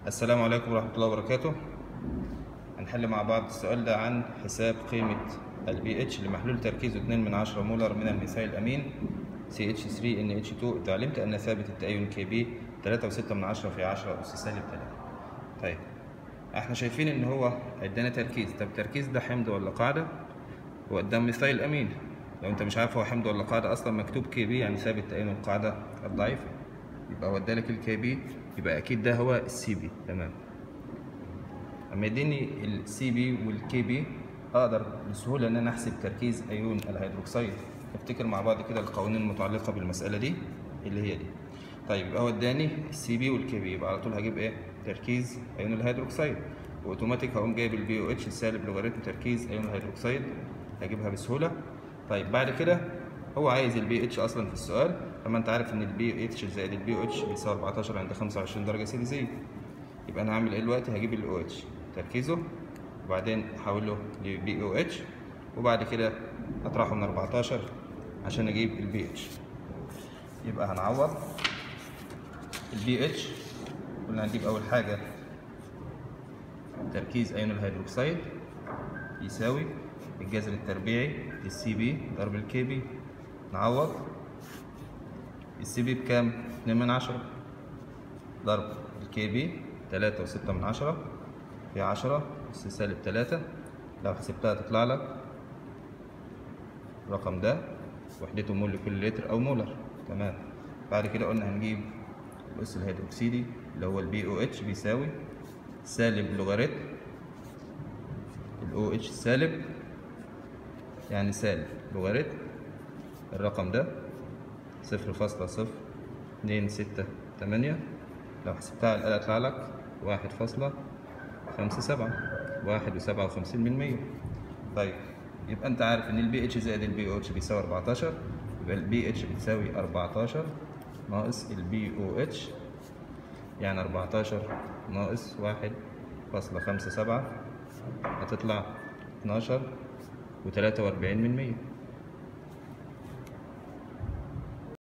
السلام عليكم ورحمة الله وبركاته. هنحل مع بعض السؤال ده عن حساب قيمة البي اتش لمحلول تركيزه 2/10 مولر من الميثايل الأمين CH3NH2. إذا علمت أن ثابت التأين KB 3.6 في 10 أس سالب 3. طيب احنا شايفين إن هو ادانا تركيز. طب التركيز ده حمض ولا قاعدة؟ هو قدام ميثايل أمين. لو أنت مش عارف هو حمض ولا قاعدة أصلا مكتوب KB يعني ثابت تأين القاعدة الضعيفة، يبقى هو ادالك الكي يبقى أكيد ده هو السي بي. تمام. اما يديني السي بي والكي بي اقدر بسهوله ان انا احسب تركيز ايون الهيدروكسيد. نفتكر مع بعض كده القوانين المتعلقه بالمساله دي اللي هي دي. طيب يبقى هو اداني السي بي والكي بي، يبقى على طول هجيب ايه؟ تركيز ايون الهيدروكسيد، واوتوماتيك هقوم جايب البي او اتش السالب لوغاريتم تركيز ايون الهيدروكسيد، هجيبها بسهوله. طيب بعد كده هو عايز البي اتش اصلا في السؤال، فما انت عارف ان البي اتش زائد البي او اتش بيساوي 14 عند 25 درجه سيليزيه. يبقى انا هعمل ايه دلوقتي؟ هجيب الاو اتش تركيزه وبعدين احوله لبي او اتش، وبعد كده اطرحه من 14 عشان اجيب البي اتش. يبقى هنعوض البي اتش. قلنا هنجيب اول حاجه تركيز ايون الهيدروكسيد يساوي الجذر التربيعي للسي بي ضرب الكي بي. نعوض السي بي بكام؟ 2/10 ضرب الكي بي 3.6 في 10 أس سالب 3. لو حسبتها تطلع لك الرقم ده وحدته مول لكل لتر أو مولر. تمام. بعد كده قلنا هنجيب الأس الهيدروكسيدي اللي هو البي او اتش بيساوي سالب لوغاريتم الاو اتش سالب، يعني سالب لوغاريتم الرقم ده 0.0268. لو حسبتها على الآلة يطلع لك 1.57، 1.57%. طيب يبقى انت عارف ان البي اتش زائد البي او اتش بيساوي 14، يبقى البي اتش بتساوي 14 ناقص البي او اتش، يعني 14 ناقص 1.57 هتطلع 12.43%.